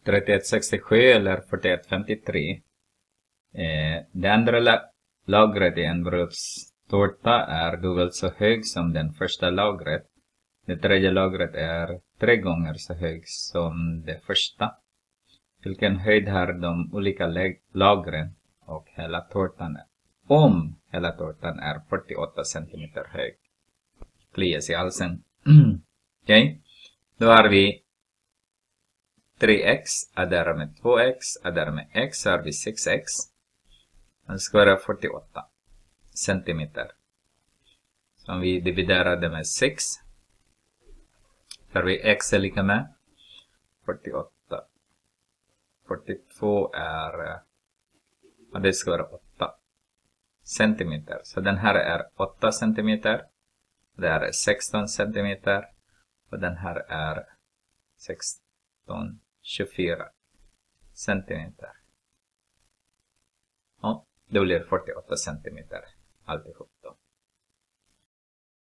3167 eller 4153. Det andra lagret i en brödstårta är dubbelt så hög som den första lagret. Det tredje lagret är 3 gånger så hög som det första. Vilken höjd har de olika lagren och hela tårtan om hela tårtan är 48 cm hög? Klias i halsen. Okej. Då har vi 3x adderar med 2x adderar med x har vi 6x. Det ska vara 48 cm. Så om vi dividerar det med 6 har vi x är lika med 48. 42 är, och det ska vara 8 cm. Så den här är 8 cm. Det här är 16 cm. Och den här är 24 cm. Och det blir 48 cm alltihop.